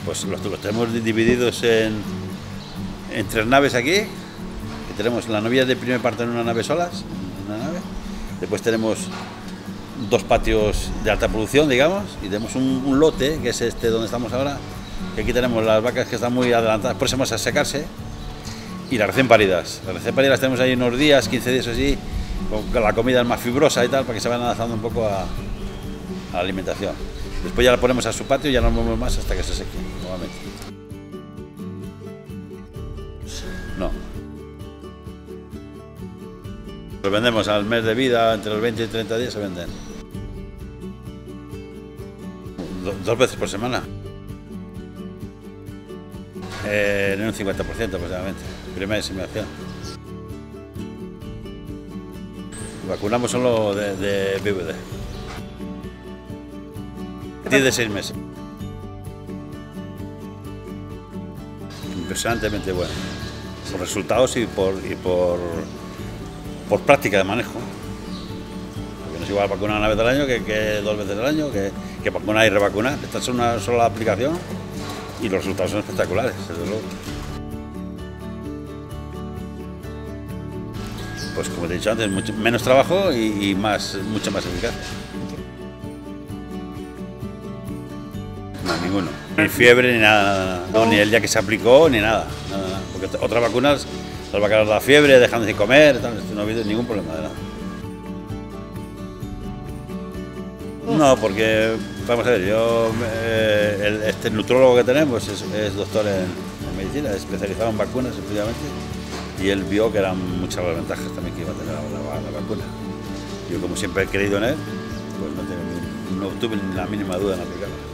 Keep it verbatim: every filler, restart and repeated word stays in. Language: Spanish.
Pues los, los tenemos divididos en, en tres naves aquí, que tenemos las novillas de primer parto en una nave solas, en una nave. Después tenemos dos patios de alta producción, digamos, y tenemos un, un lote, que es este donde estamos ahora, que aquí tenemos las vacas que están muy adelantadas, próximas a secarse, y las recién paridas. Las recién paridas las tenemos ahí unos días, quince días así, con la comida más fibrosa y tal, para que se vayan adaptando un poco a, a la alimentación. Después ya la ponemos a su patio y ya no nos movemos más hasta que se seque nuevamente. No. Los vendemos al mes de vida, entre los veinte y treinta días se venden. Do, dos veces por semana. Eh, en un cincuenta por ciento aproximadamente. Primera inseminación. Vacunamos solo de, de B V D. diez de seis meses. Impresionantemente bueno. Por resultados y por, y por, por práctica de manejo. Porque no es igual vacunar una vez al año que, que dos veces al año, que, que vacunar y revacunar. Esta es una sola aplicación y los resultados son espectaculares, desde luego. Pues como te he dicho antes, mucho, menos trabajo y, y más, mucho más eficaz. No, ninguno. Ni fiebre, ni nada, nada, nada. No, ni el día que se aplicó, ni nada. nada, nada. Porque otras vacunas, las vacunas de la fiebre, dejando de comer, tal, no ha habido ningún problema de nada. No, porque, vamos a ver, yo, eh, el, este nutrólogo que tenemos es, es doctor en, en medicina, especializado en vacunas, efectivamente, y él vio que eran muchas las ventajas también que iba a tener la, la, la vacuna. Yo, como siempre he creído en él, pues no, tengo, no tuve ni la mínima duda en aplicarla.